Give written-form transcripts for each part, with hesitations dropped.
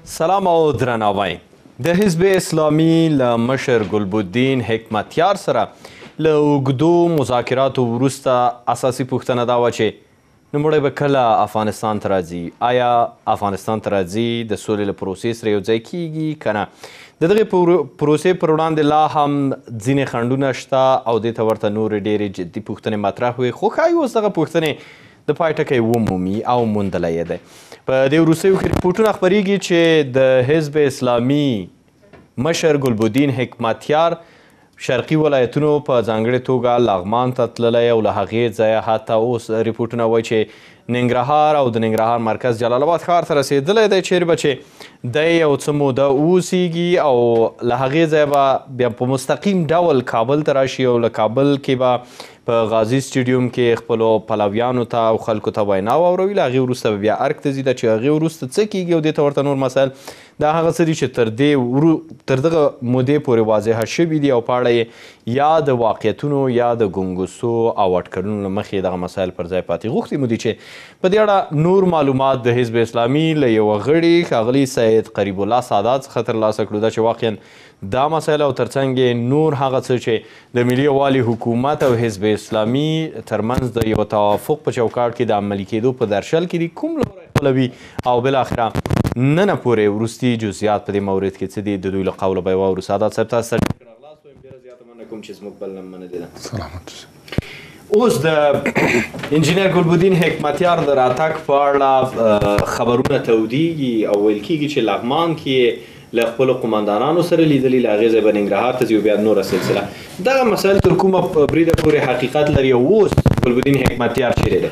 سلام او درناوی. د حزب اسلامي له مشر ګلبدین حکمتیار سره له اوږدو مذاکراتو وروسته اساسي پوښتنه دا وه چې نوموړی به کله افغانستان ته راځي؟ آیا افغانستان ته راځي د سولې له پروسې سره یوځای کیږي که نه؟ د دغې پروسې پر وړاندې لا هم ځینې خنډونه شته او دې ته ورته نورې ډېرې جدي پوښتنې مطرح وي، خو ښایي اوس دغه پوښتنې د پای ټکی ومومي او موندلی یې دی. په دې وروستیو کې رپورټونه خپرېږي چې د حزب اسلامي مشر ګلبدین حکمتیار شرقي ولایتونو په ځانګړې توګه لغمان ته تللی او له هغې ځایه حتی اوس رپورټونه وایي چې ننګرهار او د ننګرهار مرکز جلال آباد ښار ته رسېدلی دی، چیرې به چې دی یو څه موده اوسیږي او له هغې ځایه به بیا په مستقیم ډول کابل ته راشي او له کابل کې به په غازي سټیډیوم کې خپلو پلویانو ته او خلکو ته وینا واوروي. له هغې وروسته به بیا ارګ ته ځي، ده چې هغې وروسته څه کیږي او دې ته ورته نور مسایل دا هغه څه دي چې تر دغه مودې پورې واضحه شوي دي او په اړه یې یا د واقعیتونو یا د ګنګوسو او اټکلونو له مخې دغه مسایل پر ځای پاتې. غوښتي مو دي چې په دې اړه نور معلومات د حزب اسلامي له یوه غړي ښاغلي سید قریب الله سادات څخه ترلاسه کړو، دا چې واقعا دا مسایل او ترڅنګ نور هغه څه چې د ملي یووالي حکومت او حزب اسلامي ترمنځ د یو توافق په چوکاټ کې د عملي کېدو په درشل کې دي، کوم لوری خپلوي او بالاخره نن پورې وروستي جزئیات په دې مورد کې څه دي، د دوی له قوله به یې واورو. سادات صاحب تاسو ته ډېر راغلاست وایم، ډېره زیاته مننه کوم چې زموږ بلنه منلې ده. سلامت اوس د انجینر ګلبدین حکمتیار د راتګ په اړه خبرونه تودیږي او ویل کېږي چې لغمان کې له خپلو قمندانانو سره لیدلي، له هغې ځای به ننګرهار ته ځي او بیا نوره سلسله. دغه مسایل تر کومه بریده پورې حقیقت لري او اوس ګلبدین حکمتیار چیرې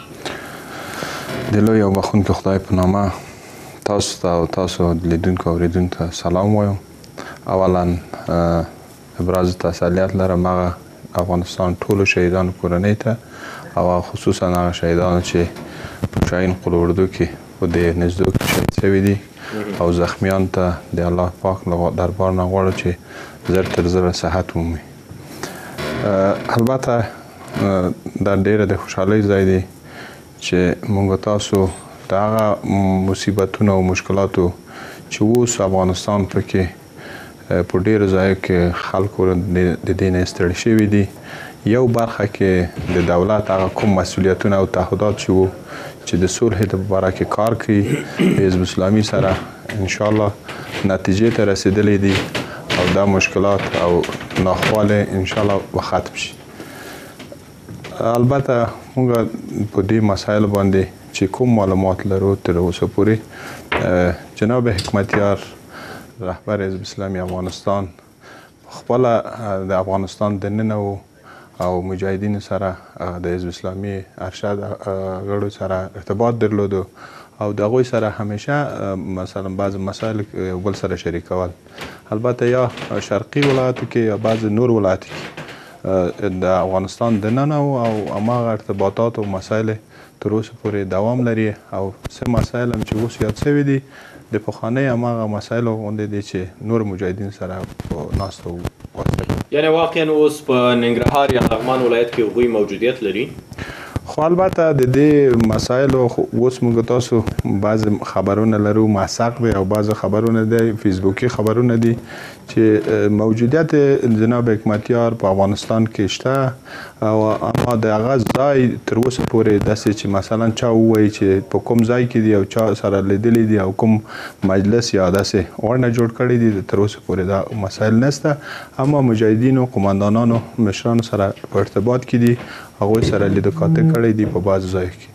دی؟ د لوی او بخښونکي خدای په نامه تاسو ته او تاسو لیدونکو او اورېدونکو ته سلام وایم. اولا ابراز تسلیت لرم هغه افغانستان ټولو شهیدانو کورنۍ ته او خصوصا هغه شهیدانو چې په شاهین قل اردو کې په دې نزدو کې شهید شوي دي او زخمیان ته د الله پاک دربار نه غواړو چې زر تر زره صحت ومومي. البته دا ډېره د خوشحالۍ ځای دی چې موږ تاسو د هغه مصیبتونو او مشکلاتو چې اوس افغانستان پکې په ډېرو ځایو کې خلکو د دې نه ستړي شوي دي، یو برخه کې د دولت هغه کوم مسؤلیتونه او تعهدات چې وو چې د صلح لپاره کې کار کوي، حزب اسلامي سره انشاءالله نتیجې ته رسېدلی دي او دا مشکلات او ناخواله انشاءالله به ختم شي. البته موږ په دې مسایلو باندې چې کوم معلومات لرو تر اوسه پورې جناب حکمتیار رهبر حزب اسلامي افغانستان خپله د افغانستان دننه او مجاهدینو سره د حزب اسلامي ارشد غړو سره ارتباط درلودو او د هغوی سره همیشه مثلا بعض مسایل بل سره شریکول. البته یا شرقي ولایتو کې یا بعض نور ولایتو کې د افغانستان دننه او هماغه ارتباطات او مسایل تر اوسه پورې دوام لري او څه مسایل هم چې اوس یاد شوي دي د پخوانۍ هماغه مسایلو غوندې دي چې نور مجاهدین سره په ناستو واسطه. یعنې واقعا اوس په ننګرهار یا لغمان ولایت کې هغوی موجودیت لري؟ خو البته د دې مسایلو اوس موږ تاسو بعض خبرونه لرو موثق دي او بعض خبرونه دي فیسبوکي خبرونه دي چې موجودیت جناب حکمتیار په افغانستان کې شته او اما د هغه ځای تر اوسه پورې داسې چې مثلا چا ووایي چې په کوم ځای کې دي او چا سره لیدلی دي او کوم مجلس یا داسې غونډه جوړ کړی دي، تر اوسه پورې دا مسایل نشته. اما مجاهدینو قمندانانو مشرانو سره په ارتباط کې دي، هغوی سره لیده کاته کړی دي په بعضو ځایو کې.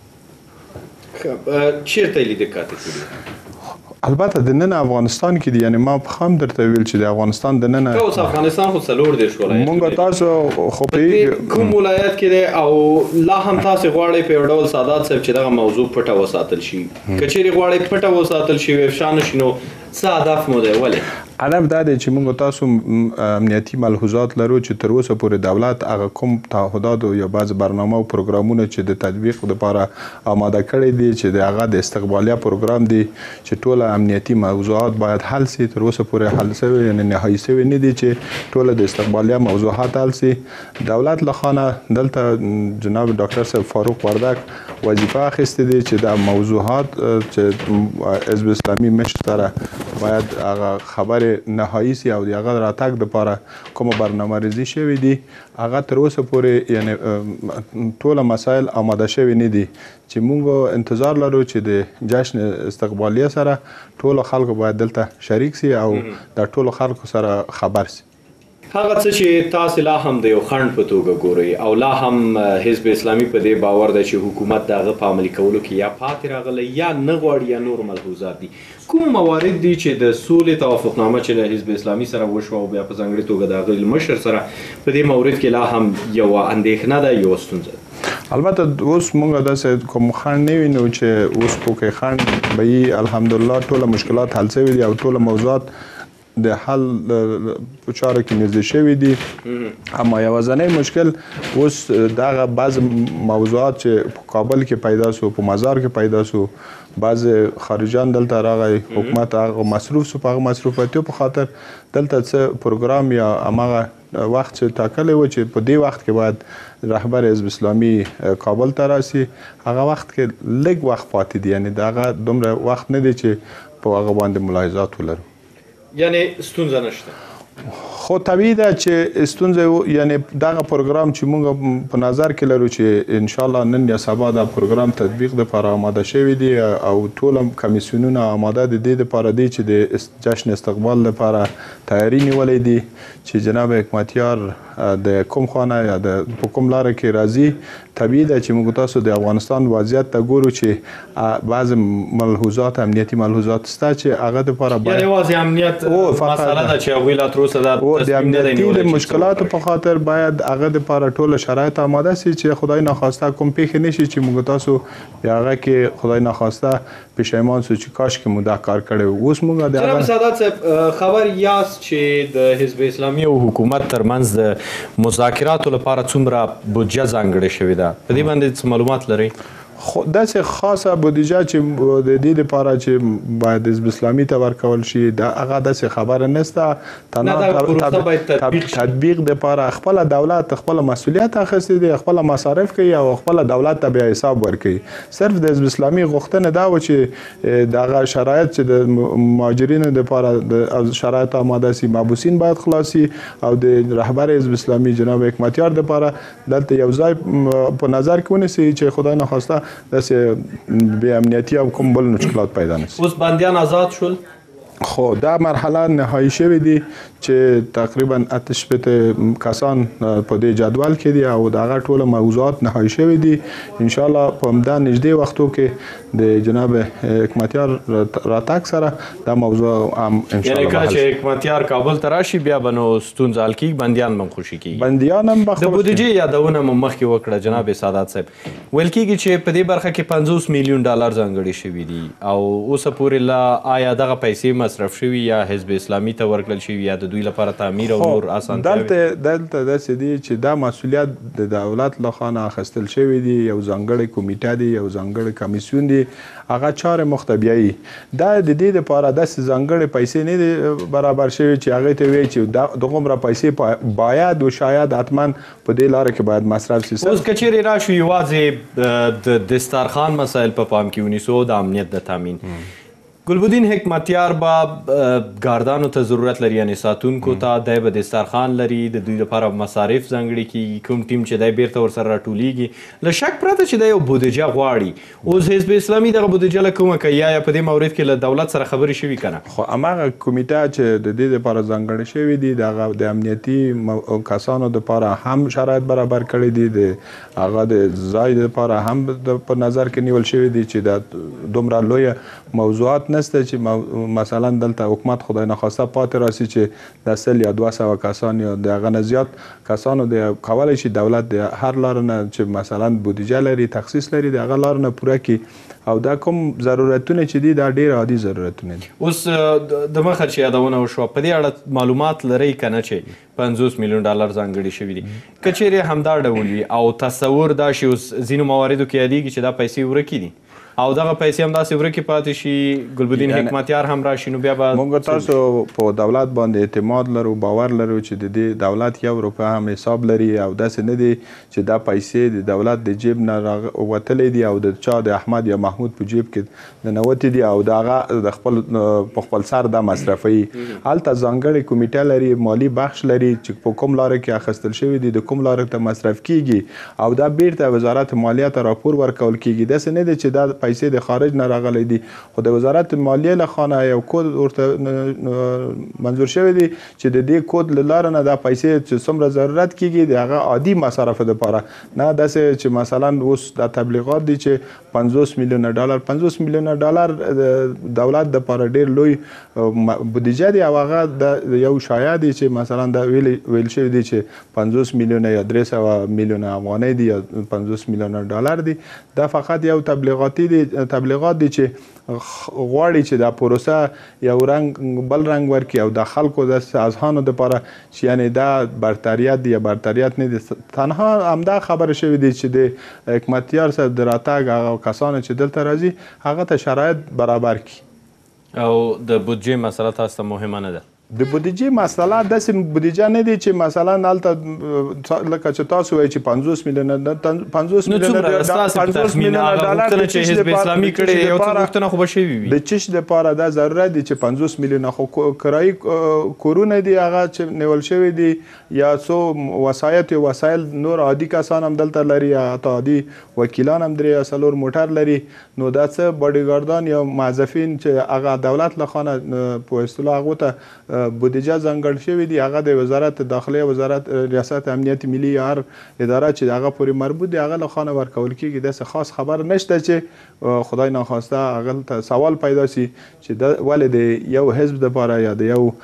چیرته یې لیده کاته کړي؟ البته د نن افغانستان کې دي، یعنی ما هم درته ویل چې د افغانستان د نن اوس افغانستان خو 40 ولایت مونږ تاسو خو په کوم ولایت کې دی او لا هم تاسو غواړئ په یو ډول سادات صاحب چې دغه موضوع پټه وساتل شي؟ که چیرې غواړئ پټه وساتل شي افشا نه شي نو څه هدف مو دی؟ ولې؟ هدف دا دی چې موږ تاسو امنیتي ملحوظات لرو چې تر اوسه پورې دولت هغه کوم تعهدات یا بعض برنامه او پروګرامونه چې د تطبیق لپاره آماده کړي دي چې د هغه د استقبالیه پروګرام دی چې ټول امنیتي موضوعات باید حل سي، تر اوسه پورې حل شوی یعنی نهایي شوی نه دي چې ټول د استقبالیه موضوعات حل سي. دولت له خانه دلته جناب ډاکټر صاحب فاروق وردک وظیفه اخیستې دي چې دا موضوعات چې حزب اسلامي مشر سره باید هغه خبرې نهایي سي او د هغه راتګ دپاره کومه برنامه ریزي شوې دي هغه تر اوسه پورې یعنی ټوله مسایل آماده شوي نه دي چې موږ انتظار لرو چې د جشن استقبالیه سره ټولو خلکو باید دلته شریک سي او د ټولو خلکو سره خبر سي. هغه څه چې تاسو لا هم د یو خنډ په توګه ګورئ او لا هم حزب اسلامي په دې باور دی چې حکومت د هغه په عملي کولو کې یا پاتې راغلی یا نه غواړي یا نور ملحوظات دي، کوم موارد دي چې د سولې توافقنامه چې له حزب اسلامي سره وشوه او بیا په ځانګړې توګه د هغه مشر سره په دې مورد کې لا هم یوه اندېښنه ده، یوه ستونزه ده؟ البته اوس موږ داسې کوم خنډ نه وینو چې اوس پوکې خنډ به یي. الحمدلله ټوله مشکلات حل شوي دي او ټوله موضوعات د حل په چاره کې نږدې شوي دي. اما یوازینی مشکل اوس دغه بعض موضوعات چې په کابل کې پیدا سو، په مزار کې پیدا سو، بعض خارجان دلته راغی، حکومت هغه مصروف سو، په هغه مصروفیتو په خاطر دلته څه پروګرام یا هماغه وخت چې ټاکلی و چې په دې وخت کې باید رهبر حزب اسلامي کابل ته راسي، هغه وخت کې لږ وخت پاتې دی، یعنی دغه دومره وخت نه دی چې په هغه باندې ملاحظات ولرو. یعنی ستونزه نشته؟ خو طبیعي ده چې ستونزه یعنی دغه پروګرام چې موږ په نظر کې لرو چې ان شاء الله نن یا سبا دا پروګرام تطبیق لپاره آماده شوی دی او ټول کمیسیونونه آماده دي د لپاره دی چې د جشن استقبال لپاره تیاری نیولې دي چې جناب حکمتیار د کوم خانه یا د کوم لار کې راځي. طبیعي ده چې موږ تاسو د افغانستان وضعیت ته ګورو چې بعض ملحوظات امنیتي ملحوظات شته چې هغه لپاره باید یوازې امنیت مسله ده چې هغوی لا تر اوسه د امنیتي د مشکلاتو په خاطر باید هغه لپاره ټول شرایط آماده سي چې خدای ناخواسته کوم پیښې نشي چې موږ تاسو هغه کې خدای ناخواسته پښیمان سو چې کاش کې مو دا کار کړی. اوس موږ د جناب سادات صاحب خبر یاست چې د حزب اسلامي او حکومت ترمنځ د مذاکراتو لپاره څومره بودجه ځانګړې شوې ده، په دې باندې څه معلومات لرئ؟ خو داسې خاصه بودیجه چې د دې لپاره چې باید حزب اسلامي ته ورکول شي دا هغه داسې خبره نشته. تطبیق لپاره خپل دولت خپل مسؤلیت اخیستی دی، خپل مصارف کوي او خپل دولت ته بیا حساب ورکوي. صرف د حزب اسلامي غوښتنه دا و چې دغه شرایط چې د مهاجرینو لپاره د شرایط آماده سي، محبوسین باید خلاصي او د رهبر حزب اسلامي جناب حکمتیار لپاره دلته یو ځای په نظر کې ونیسي چې خدای ناخواسته داسې بې امنیتي او کوم بل مشکلات پیدا نشي. اوس بندیان آزاد شول؟ خو دا مرحله نهایی شوې دي چې تقریبا 8 کسان په دې جدول کې دي او د هغه ټول موضوعات نهایی شوې دي. ان شاء الله په همدا نږدې وختو کې د جناب حکمتیار راتګ سره دا موضوع هم ان شاء الله یعنی کله چې حکمتیار کابل ته راشي بیا به نو ستونزه حل کېږي، بندیان به هم خوشي کېږي. بندیان هم د بودیجې یادونه مو مخکې وکړه جناب سادات صاحب، ویل کېږي چې په دې برخه کې 50 میلیون ډالر ځانګړي شوي دي او اوسه پورې لا آیا دغه پیسې مصرف شوي یا حزب اسلامي ته ورکړل شوي یا د دوی لپاره تعمیر او نور اسانتیاوې؟ دلته داسې دي چې دا مسؤلیت د دولت له خوا اخیستل شوی دی، یو ځانګړی کمیټه دی، یو ځانګړی کمیسیون دی، هغه چارې مختبیایي. دا د دې لپاره داسې ځانګړې پیسې نه دي برابر شوي چې هغې ته وایي چې دغومره پیسې باید و شاید حتما په دې لاره کې باید مصرف شي. اوس که چیرې راشو یوازې د دسترخوان مسایل په پام کې ونیسو، د امنیت د تامین، ګلبدین حکمتیار به ګاردانو ته ضرورت لري، یعنې ساتونکو ته، دی به دسترخوان لري، د دوی لپاره مصارف ځانګړي کېږي، کوم ټیم چې دی بیرته ورسره راټولیږي. له شک پرته چې دی یو بودیجه غواړي، اوس حزب اسلامي دغه بودیجه له کومه کوي یا په دې مورد کې له دولت سره خبرې شوي که نه؟ خو هماغه کمیټه چې د دې لپاره ځانګړې شوي دي د امنیتي کسانو لپاره هم شرایط برابر کړي دي، د هغه د ځای لپاره هم په نظر کې نیول شوي دي چې د دومره لویه موضوعات نسته چې مثلا دلته حکومت خدای نخواسته پاتې راسي چې د 100 یا 200 کسان یا د هغه نه زیات کسانو د کولی شي دولت د هر لار نه چې مثلا بودیجه لري، تخصیص لري، د هغه لار نه پوره کړي او دا کوم ضرورتونه چې دي دا ډېر عادي ضرورتونه دي. اوس د مخه چې یادونه وشوه په دې اړه معلومات لرئ که نه چې 50 میلیون ډالر ځانګړي شوي دي که چیرې همدا ډول وي او تصور دا شي اوس ځینو مواردو کې یادېږي چې دا پیسې ورکې دي او دغه پیسې همداسې ورکې پاتې شي ګلبدین حکمتیار هم راشي نو بیا به موږ تاسو په دولت باندې اعتماد لرو باور لرو چې د دې دولت یو روپۍ هم حساب لري او داسې نه دي چې دا پیسې د دولت د جیب نه وتلې دي او د چا د احمد یا محمود په جیب کې ننوتې دي او د هغه د خپل په خپل سر دا مصرفوي. هلته ځانګړې کمیټه لري مالي بخش لري چې په کوم لاره کې اخیستل شوي دي د کوم لاره ته مصرف کیږي او دا بیرته وزارت مالیه ته راپور ورکول کیږي. داسې نه دي چې دا پیسې د خارج نه راغلی دي خو د وزارت مالیې له خوا یو کود ورته منظور شوی دی چې د دې کود له لارې نه دا پیسې چې څومره ضرورت کیږي د هغه عادي مصرفو دپاره نه داسې چې مثلا اوس دا تبلیغات دي چې 50 میلیونه ډالر د دولت دپاره ډېر لوی بودیجه دی او هغه د یو شایع دی چې مثلا دا ویل شوي دي چې 50 میلیونه یا 300 میلیونه افغانۍ دي یا 50 میلیونه ډالر دي. دا فقط یو تبلیغات دي چې غواړي چې دا پروسه یو رنګ بل رنګ ورکړي او د خلکو د اذهانو دپاره چې یعنې دا برتریت دی یا برتریت نه دي. تنها همدا خبره شوې دي چې د حکمتیار صاحب د راتګ هغه کسانو چې دلته راځي هغه ته شرایط برابر کړي. او د بودجې مسله تاسو ته مهمه نه ده؟ د بودیجې مسله داسې بودیجه نه دی چې مثلا هلته لکه چې تاسو وایئ چې 50 میلیونه ډالر چې حزب اسلامي کړی یو څه غوښتنه خو به شوي وي د چش دپاره دا ضرورت دی چې 50 میلیونه خو کرایي کورونه دي هغه چې نیول شوي دي یا څو وسایل نور عادي کسان هم دلته لري حتی عادي وکیلان هم درې یا څلور موټر لري نو دا څه باډیګاردان یا موظفین چې هغه دولت له خوا نه په اصطلاح هغو ته بودیجه ځانګړ شوي دي هغه د وزارت داخله وزارت ریاست امنیت ملي یا هر اداره چې هغه پورې مربوط دي هغه له خوا نه ورکول کیږي. داسې خاص خبر نشته چې خدای ناخواسته هغه ته سوال پیدا شي چې ولې د یو حزب دپاره یا د یو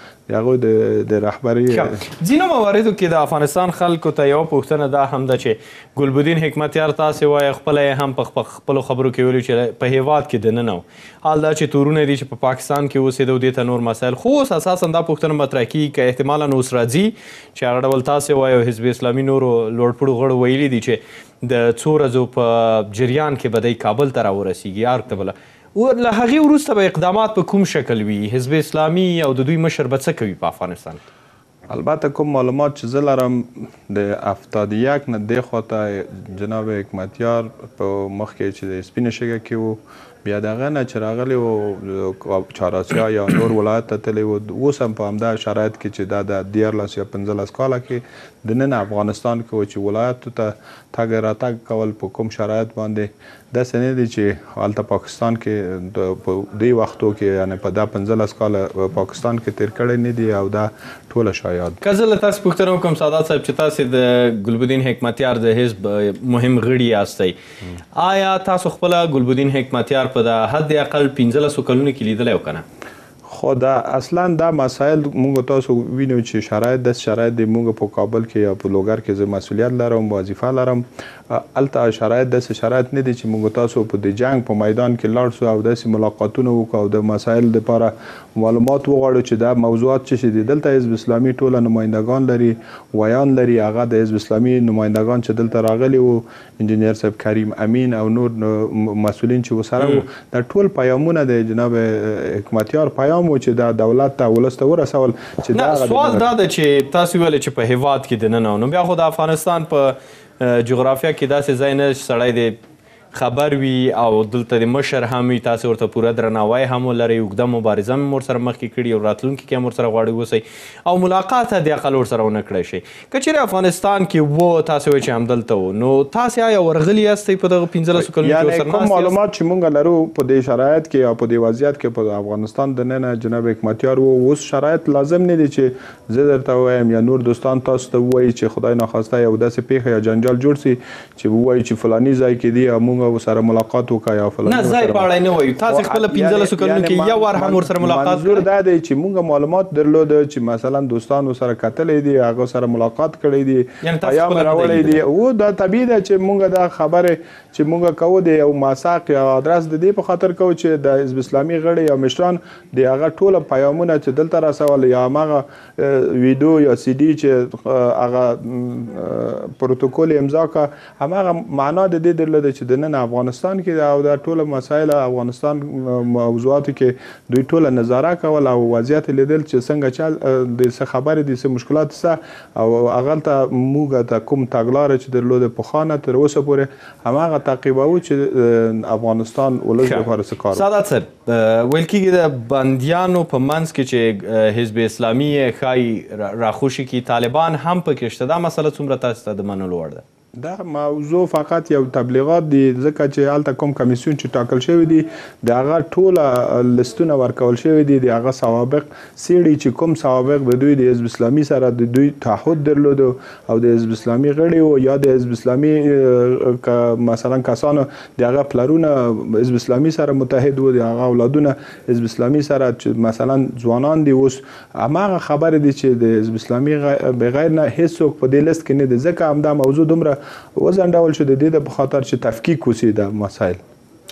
د رهبري ځینو مواردو کې د افغانستان خلکو ته یوه پوښتنه دا هم ده چې ګلبدین حکمتیار تاسې وایي خپله یې هم په خپلو خبرو کې ویلي چې په هیواد کې دننه و حال دا چې تورونه دي چې په پاکستان کې اوسېده دې ته نور مسایل خو اوس اساسا دا پوښتنه مطرح کېږي که احتمالا اوس راځي چې هغه ډول تاسې وایي حزب اسلامي نورو لوړپوړو غړو ویلي دي چې د څو ورځو په جریان کې به دی کابل ته راورسېږي ارګ ته بله له هغې وروسته به اقدامات په کوم شکل وي؟ حزب اسلامي او د دوی مشر به څه کوي په افغانستان؟ البته کوم معلومات چې زه لرم د 71 نه دې خواته جناب حکمتیار په مخکې چې د سپینې شګه کې و بیا دغه نه چې راغلی و چهاراسیا یا نور ولایت ته تللی و اوس هم په همدا شرایط کې چې دا د 14 یا 15 کاله کې دننه افغانستان کې و چې ولایتو ته تګ راتګ کول په کوم شرایط باندې داسې نه دي چې هلته پاکستان کې په دې وختو کې یعنې په دا 15 کاله پاکستان کې تیر کړی نه دي او دا ټوله شایعات. که زه له تاسو پوښتنه وکړم سعادت صاحب چې تاسې د ګلبدین حکمتیار د حزب مهم غړي یاستئ آیا تاسو خپله ګلبدین حکمتیار په د حد اقل 15 کلونو کې لیدلی او که نه؟ خو دا اصلا دا مسایل موږ تاسو وینو چې شرایط داسې شرایط دی موږ په کابل کې یا په لوګر کې زه مسؤلیت لرم وظیفه لرم هلته شرایط داسې شرایط نه دي چې موږ تاسو په د جنګ په میدان کې لاړ سو او داسې ملاقاتونه وکړو او د مسایل دپاره معلومات وغواړو چې دا موضوعات څه شي دي. دلته حزب اسلامي ټوله نمایندګان لري ویان لري هغه د حزب اسلامي نمایندګان چې دلته راغلي وو انجینیر صاحب کریم امین او نور مسؤلین چې ورسره وو دا ټول پیامونه د جناب حکمتیار پیام و چې دا دولت ته ولس ته ورسول چې دا سوال دا ده چې تاسو ویلې چې په هیواد کې دننه نو بیا خو د افغانستان په جغرافیه کې داسې ځای نه سړی دی خبر وي او دلته د مشر هم وي تاسو ورته پوره درناوی هم ولرئ اوږده مبارزه هم ورسره مخکې کړي او راتلونکي کې هم ورسره غواړئ اوسئ او ملاقات حد اقل ورسره ونه کړی شئ که چیرې افغانستان کې و تاسو وایئ چې همدلته و نو تاسې آیا ورغلي یاستئ په دغه 15 کلونو کې ورسره کوم معلومات چې موږ لرو په دې شرایط کې یا په دې وضعیت کې په افغانستان دننه جناب حکمتیار و اوس شرایط لازم نه دي چې زه درته ووایم یا نور دوستان تاسو ته ووایي چې خدای ناخواسته یو داسې پیښه یا جنجال جوړ سي چې ووایي چې فلاني ځای کې دي موږ سره ملاقات وکړو یا فلاني نه ځای په اړه نه وایو تاسو خپل 15 کلونو کې یو وار هم ورسره ملاقات منظور دا دی چې موږ معلومات درلوده چې مثلا دوستانو سره کتلی دي هغه سره ملاقات کړی دي پیام راوړی دي او دا طبیعي ده چې موږ دا خبره چې موږ کوو د یو ماساق یا ادرس د دې په خاطر کوو چې د حزب اسلامي غړي یا مشران د هغه ټوله پیغامونه چې دلته رسول یا هغه ویډیو یا سی ډي چې هغه پروتوکول امضا کا هماغه معنا د دې درلوده چې د نن افغانستان کې او د ټوله مسایل افغانستان موضوعاتو کې دوی ټوله نظاره کول او وضعیت لیدل چې څنګه چل د څه خبرې دي څه مشکلات څه او هغه ته موږ ته کوم تګلاره چې درلوده په خانه تر اوسه پورې هماغه تعقیبوو چې افغانستان ولس لپاره څه کار سعادت صاحب ویل کېږي د بندیانو په منځ کې چې حزب اسلامي ښایي راخوشي کی طالبان هم پکې شته دا مسله څومره تاسو ته د منلو وړ ده دا موضوع فقط یو تبلیغات دي ځکه چې هلته کوم کمیسیون چې ټاکل شوی دی د هغه ټوله لستونه ورکول شوي دي د هغه سوابق څېړي چې کوم سوابق د دوی د حزب اسلامي سره د دوی تعهد درلودو او د حزب اسلامي غړي وو یا د حزب اسلامي مثلا کسانو د هغه پلرونه حزب اسلامي سره متحد وو د هغه اولادونه حزب اسلامي سره چې مثلا ځوانان دي اوس هماغه خبرې دي چې د حزب اسلامي بغیر نه هیڅوک په دې لست کې نه دي ځکه همدا موضوع دومره وزنډول شو د دې په خاطر چې تفکیک وسي د مسایل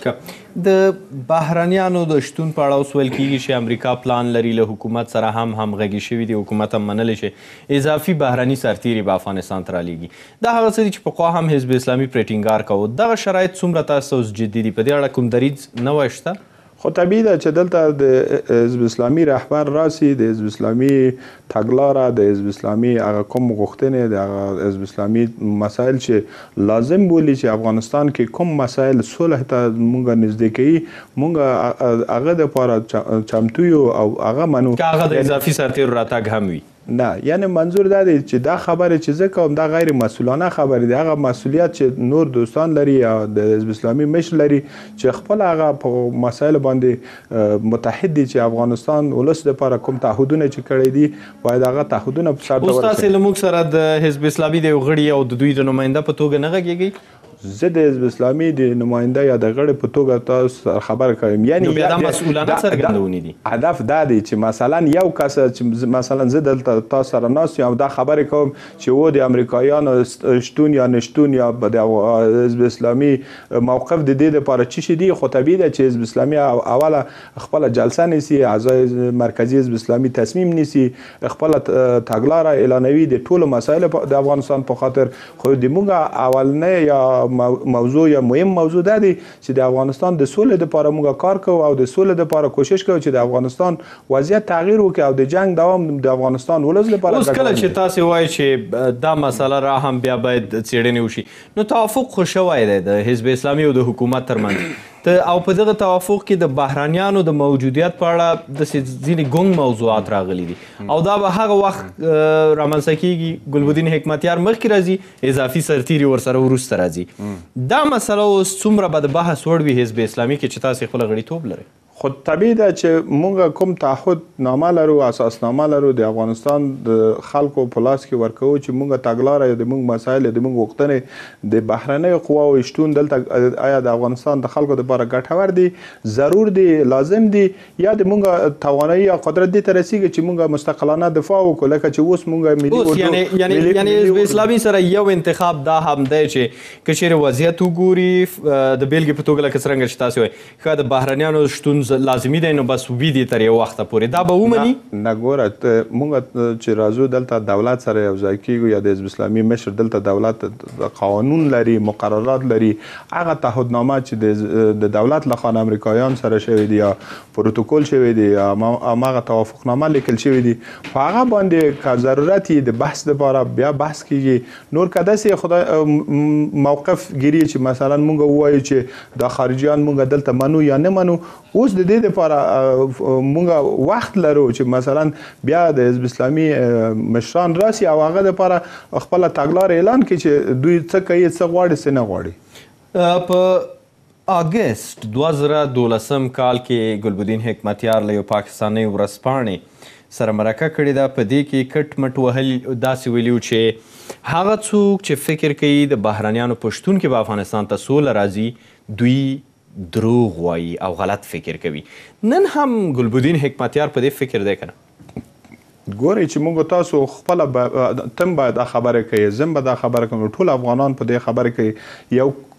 د بهرنیانو د شتون په اړه اوس ویل کېږي چې امریکا پلان لري له حکومت سره هم همغږي شوي دي حکومت هم منلی شي اضافي بهرني سرتیري به افغانستان ته رالیږي دا هغه څه دي چې پخوا هم حزب اسلامي پرې ټینګار کوو دغه شرایط څومره تاسو اوس جدي دي په دې اړه کوم دریځ نوی شته خو طبیعي ده چې دلته د حزب اسلامي رهبر راسي د حزب اسلامي تګلاره د حزب اسلامي هغه کوم غوښتنې د هغه حزب اسلامي مسایل چې لازم بولي چې افغانستان کې کوم مسایل صلح ته مونږ نږدې کوي مونږ هغه دپاره چمتو یو او هغه منو که هغه د اضافي سرتیرو راتګ هم وي نه یعنی منظور دا دی چې دا خبره چې زه کوم دا غیر مسئولانه خبره دی هغه مسئولیت چې نور دوستان لري یا د حزب اسلامي مشر لري چې خپل هغه په مسایل باندې متحد دي چې افغانستان ولس لپاره کوم تعهدونه چې کړی دي باید هغه تعهدونه په سر ته ورسوي. اوس تاسې له موږ سره د حزب اسلامي د یو غړي او د دوی د نماینده په توګه نه غږیږئ زه د حزب اسلامي د نماینده یا د غړي په توګه تاسو خبره کوم یعنی نو بیا دا مسؤلانه څرګندونې دي هدف دا دی چې مثلا یو کس چې مثلا زه دلته تاسو سره ناست یم او دا خبرې کوم چې و د امریکایانو شتون یا نشتون یا د حزب اسلامي موقف د دې لپاره څه شي دي خو طبیعي ده چې حزب اسلامي اوله خپل جلسه نیسي اعضای مرکزی حزب اسلامي تصمیم نیسي خپل تګلاره اعلانوي د ټولو مسایلو د افغانستان په خاطر خو د موږ اولنې یا موضوع یا مهم موضوع دا دی چې د افغانستان د سولې لپاره موږ کار کوو او د سولې لپاره کوشش کوو چې د افغانستان وضعیت تغییر وکړي او د جنگ دوام د افغانستان ولس لپاره اوس کله چې تاسو وایي چې دا مسله را هم بیا باید څېړنې وشي نو توافق خو شوی دی د حزب اسلامي او د حکومت ترمنځ او په دغه توافق کې د بهرانیانو د موجودیت په اړه د ځینې ګونګ موضوعات راغلي دي او دا به هغه وخت رامنځته کیږي ګلبدین حکمتیار مخکې راځي اضافي سرتیري ورسره وروسته راځي دا مسله اوس څومره به د بحث وړ وي حزب اسلامي کې چې تاسې خپله غړیتوب لرئ خو طبیعي ده چې موږ کوم تعهد نامه لرو اساسنامه لرو د افغانستان د خلکو په لاس کې ورکوو چې موږ تګلاره د موږ مسایل د موږ غوښتنې د بهرنیو قواو شتون دلته آیا د افغانستان د خلکو لپاره ګټور دي ضرور دي لازم دي یا د موږ توانایي یا قدرت دې ته رسیږي چې موږ مستقلانه دفاع وکړو لکه چې اوس موږ یعنی حزب اسلامي سره یو انتخاب دا هم دی چې که چیرې وضعیت وګوري د بیلګې په توګه لکه څرنګه چې تاسو وایي ښه د بهرنیانو شتون لازمي دی نو بس وي دي تر یو وخته پورې دا به ومني نه ګوره موږ چې راځو دلته دولت سره یو ځای کیږو یا د حزب اسلامي مشر دلته دولت قانون لري مقررات لري هغه تعهدنامه چې د دولت لخوا امریکایان سره شوی دی یا پروتوکول شوی دی یا هغه توافقنامه لیکل شوی دی په هغه باندې که ضرورت د بحث لپاره بیا بحث کیږي نور که داسې خدای موقف ګیري چې مثلا موږ ووایو چې د خارجیان موږ دلته منو یا نه منو اوس د دې لپاره موږ وخت لرو چې مثلا بیا د حزب اسلامي مشران راسي او هغه لپاره خپل تګلاره اعلان کړي چې دوی څه کوي څه غواړي څه نه غواړي په اگست 2012 کال کې ګلبدین حکمتیار له یو پاکستاني ورځپاڼې سره مرکه کړې ده په دې کې کټ مټ وهل داسې ویلي چې هغه څوک چې فکر کوي د بهرنیانو په شتون کې به افغانستان ته سوله راځي دوی دروغ وایي او غلط فکر کوي نن هم ګلبدین حکمتیار په دې فکر دی که نه ګورئ چې موږ تاسو خپله تم به دا خبره کوي زم به دا خبره کوم ټول افغانان په دې خبره کوي یو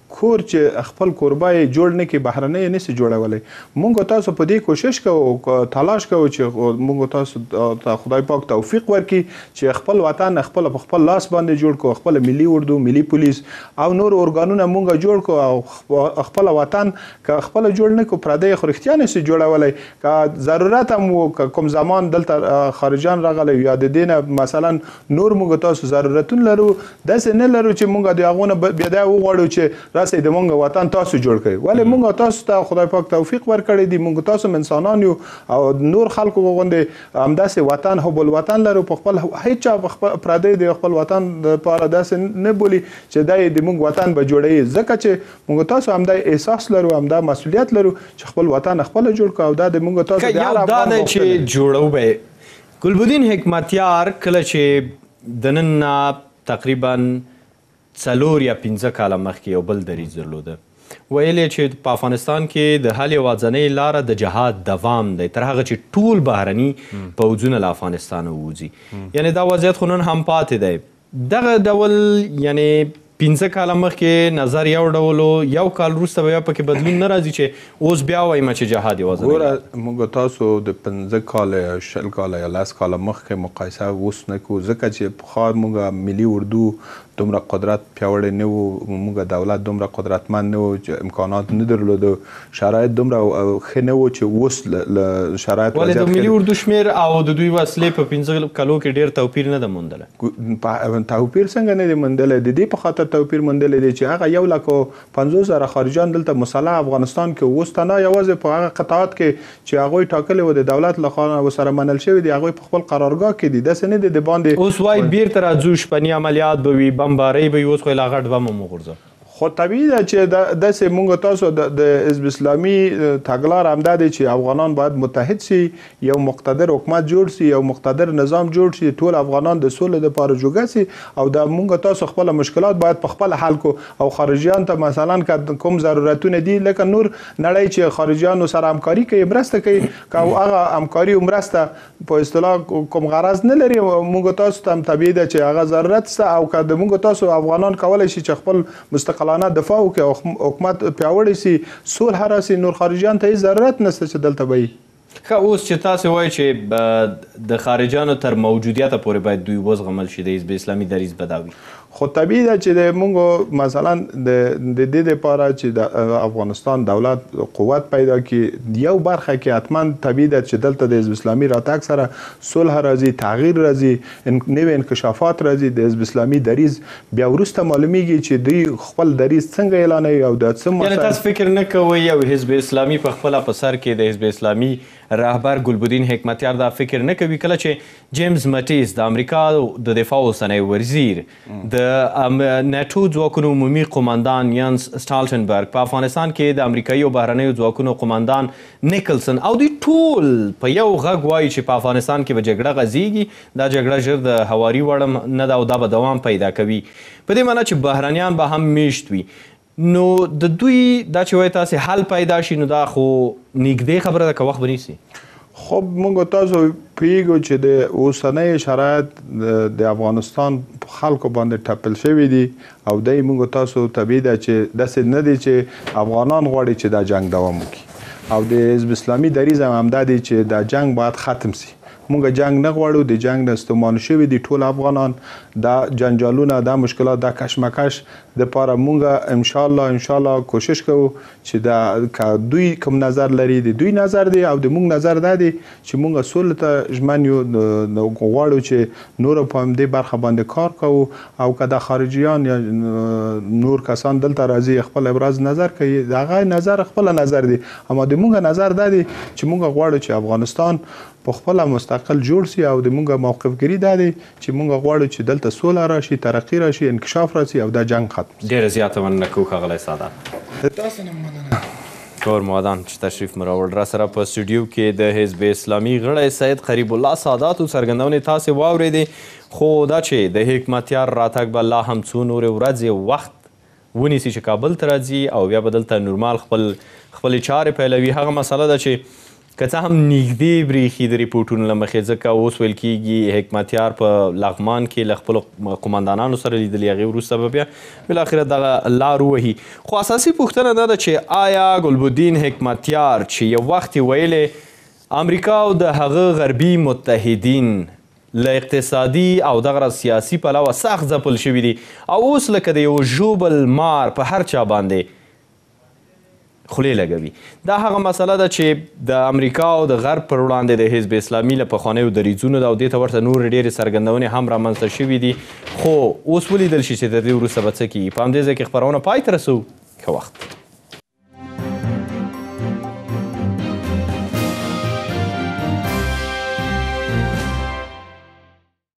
کور چې خپل کوربه یې جوړ نه کړي بهرنی یې نشي جوړولی. موږ تاسو په دې کوشش کوو تلاش کوو چې موږ تاسو ته خدای پاک توفیق ورکړي چې خپل وطن خپل په خپل لاس باندې جوړ کړو، خپل ملي اردو، ملي پولیس او نور ارګانونه موږ جوړ کړو او خپل وطن که خپل جوړ نه کړو پردی خو رښتیا نشي جوړولی. که ضرورت هم و کوم زمان دلته خارجان راغلی یا د دې نه مثلا نور موږ تاسو ضرورتونه لرو، داسې نه لرو چې موږ د هغو نه بیا دا وغواړو چې راسئ د موږ وطن تاسو جوړ کړئ. ولې موږ تاسو ته خدای پاک توفیق ورکړی دی، موږ تاسو انسانان یو او نور خلکو غوندې همداسې وطن حب الوطن لرو. په خپل هیڅ چا پردی د خپل وطن دپاره داسې نه بولي چې دا یې د موږ وطن به جوړوي، ځکه چې موږ تاسو همدا احساس لرو، همدا مسؤلیت لرو چې خپل وطن خپله جوړ کړو او دا د موږ تاسو د هر افغان غوښتنه چې جوړو به. ګلبدین حکمتیار کله چې د نن نه تقریبا 4 یا 5 کاله مخکې یو بل دریځ درلوده، ویل یې چې په افغانستان کې د حل یوازینۍ لاره د جهاد دوام دی تر هغه چې ټول بهرني پوځونه له افغانستانه ووځي. یعنی دا وضعیت خو نن هم پاتې دی. دغه ډول یعنی 5 کاله مخکې نظر یو ډول و، یو کال وروسته به بیا پکې بدلون نه راځي چې اوس بیا وایم چې جهاد یوازینۍ. ګوره موږ تاسو د 15 کاله یا 20 کاله یا 10 کاله مخکې مقایسه اوس نه کوو، ځکه چې پخوا موږ ملي اردو دومره قدرت پیاوړی نه و، موږ دولت دومره قدرتمند نه و چې امکانات نه درلودو، شرایط دومره ښه نه و چې اوس له شرایط ولې د ملي اردو شمېر او د دوی وسلې په 15 کالو کې ډېر توپیر نه ده موندلی؟ توپیر څنګه نه دی موندلی؟ د دې په خاطر توپیر موندلی دی چې هغه 150,000 خارجان دلته مسلح افغانستان کې اوس تنها یوازې په هغه قطعات کې چې هغوی ټاکلي و د دولت له خوا ورسره منل شوي دي، هغوی په خپل قرارګاه کې دي، داسې نه دی د باندې. اوس وایي بیرته راځو، شپني عملیات به وي، بمبارۍ به وي، اوس خو یې لا غټ بم هم وغورځوه. خو طبیعي ده چې داسې موږ تاسو د حزب اسلامي تګلار همدا دی چې افغانان باید متحد شي، یو مقتدر حکومت جوړ شي، یو مقتدر نظام جوړ شي، ټول افغانان د سولې دپاره جوګه شي او د موږ تاسو خپل مشکلات باید په خپل حل کو. او خارجیان ته مثلا که کوم ضرورتونه دي لکه نور نړۍ چې خارجیانو سره همکاري کوي، مرسته کوي، که هغه همکاري او مرسته په اصطلاح کوم غرض نه لري، موږ تاسو ته هم طبیعي ده چې هغه ضرورت شته او که د موږ تاسو افغانان کولی شي چې خپل مستقل دفاع وکړي او حکومت پیاوړی سي، صلح راسي، نور خارجیان ته هیڅ ضرورت نشته چې دلته به وي. ښه، اوس چې تاسې وایي چې د خارجیانو تر موجودیته پورې باید دوی وزغمل شي، د حزب اسلامي دریځ به دا وي. خو طبیعي ده چې موږ مثلا د دې دپاره چې د افغانستان دولت قوت پیدا کړي، یو برخه کې حتما طبیعي ده چې دلته د حزب اسلامي راتګ سره صلح راځي، تغییر راځي، نوې انکشافات راځي. د حزب اسلامي دریځ بیا وروسته معلومیږي چې دوی خپل دریځ څنګه اعلانوي او د څه یعنې تاسو فکر نه کوئ یو حزب اسلامي په خپله په سر کې د حزب اسلامي رهبر ګلبدین حکمتیار دا فکر نه کوي کله چې جیمز مټیس د امریکا د دفاع اوسنی وزیر، د نیټو ځواکونو عمومي قماندان یانس سټالټنبرګ، په افغانستان کې د امریکایي او بهرنیو ځواکونو قماندان نیکلسن او دوی ټول په یو غږ وایي چې په افغانستان کې به جګړه غځېږي، دا جګړه ژر د هواري وړ نه ده او دا به دوام پیدا کوي، په دې معنی چې بهرنیان به هم میشت وي. نو د دوی دا چې وایي تاسې حل پیدا شي، نو دا خو نږدې خبره ده که وخت به نیسي. خب موږ تاسو پوهیږو چې د اوسنۍ شرایط د افغانستان خلکو باندې ټپل شوي دي او دی موږ تاسو طبیعي ده چې داسې نه دي چې افغانان غواړي چې دا جنګ دوام وکړي او د حزب اسلامي دریځ هم همدا دی چې دا جنګ باید ختم سي. موږ جنگ نه غواړو، د جنگ نه ستومان شوي دي ټول افغانان، دا جنجالونه، دا مشکلات، دا کشمکش دپاره موږ انشاءالله کوشش کوو چې دا که دوی کوم نظر لري د دوی نظر دی او د موږ نظر دا دی چې موږ سولې ته ژمن یو، غواړو چې نور په همدې برخه باندې کار کوو او که د خارجیان یا نور کسان دلته راځي خپل ابراز نظر کوي، د هغه نظر خپل نظر دی، اما د موږ نظر دا دی چې موږ غواړو چې افغانستان په خپل مستقل جوړ سي او د موږ موقفګري دا دی چې موږ غواړو چې دلته سوله راشي، ترقي راشي، انکشاف راشي او دا جنگ ختم. ډېره زیاته مننه کوو ښاغلی سادات. تاسو نه مننه. کور موادان چې تشریف مو راوړ. را سره په سټوډیو کې د حزب اسلامي غړی سید قریب الله ساداتو څرګندونې تاسې واورېدې، خو دا چې د حکمتیار راتګ به لا هم څو نورې ورځې وخت ونیسي چې کابل ته راځي او بیا به دلته نورمال خپلې چارې پیلوي. هغه مسله ده چې که څه هم نږدې برېښي د ریپورټونو له مخې، ځکه اوس ویل کېږي حکمتیار په لغمان کې له خپلو قمندانانو سره لیدلي، هغې وروسته به بیا بالاخره دغه لار ووهي. خو اساسي پوښتنه دا ده چې آیا ګلبدین حکمتیار چې یو وخت یې ویلې امریکا او د هغه غربي متحدین له اقتصادي او دغه سیاسي پلوه سخت ځپل شوي دي او اوس لکه د یو ژوبل مار په هر چا باندې خولې لګوي، دا هغه مسله ده چې د امریکا او د غرب پر وړاندې د حزب اسلامي له پخوانیو دریځونو ده او دې ته ورته نورې ډېرې څرګندونې هم رامنځته شوي دي. خو اوس ولیدل شي چې د دې وروسته به څه کېږي. په همدې ځای کې خپرونه پای ته رسوو. ښه وخت.